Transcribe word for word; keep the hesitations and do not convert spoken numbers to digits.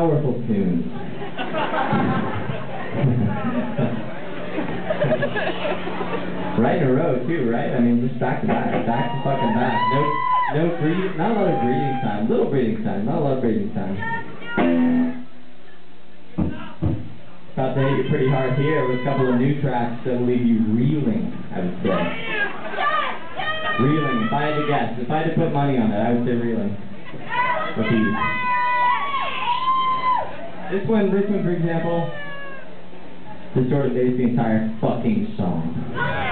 powerful tunes. Right in a row too, right? I mean, just back to back, back to fucking back. No, no breathing, not a lot of breathing time. Little breathing time, not a lot of breathing time. About to hit you pretty hard here with a couple of new tracks that will leave you reeling, I would say. Reeling. If I had to guess, if I had to put money on it, I would say reeling. With these. This one, this one, for example, this sort of based the entire fucking song.